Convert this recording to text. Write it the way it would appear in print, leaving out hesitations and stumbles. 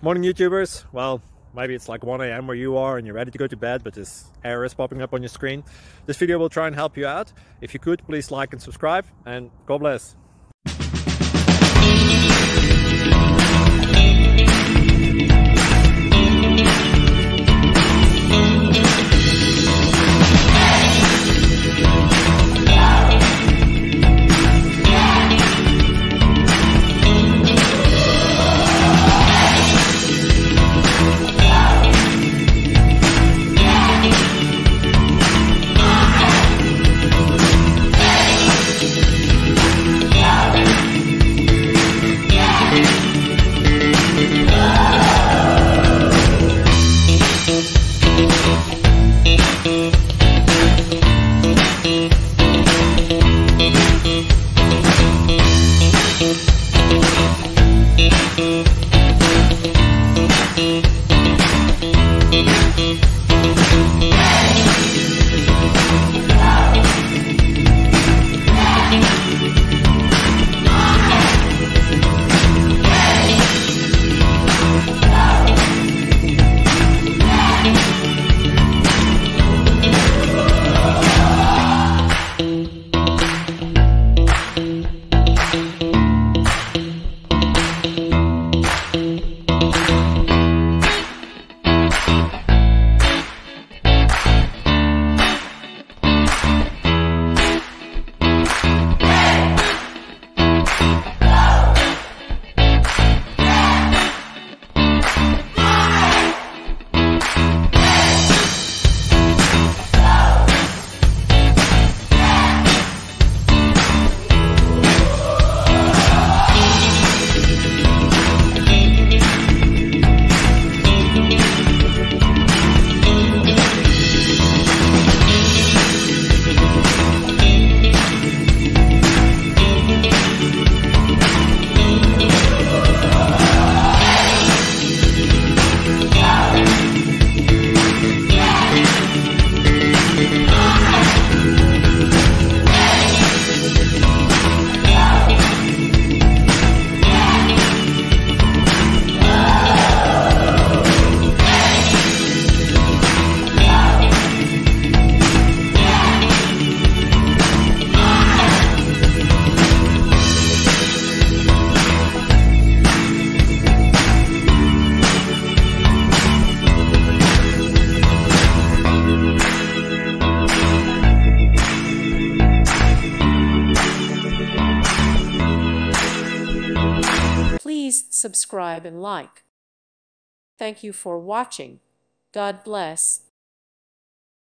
Morning YouTubers. Well, maybe it's like 1 a.m. where you are and you're ready to go to bed, but this error is popping up on your screen. This video will try and help you out. If you could, please like and subscribe, and God bless. Please subscribe and like. Thank you for watching. God bless.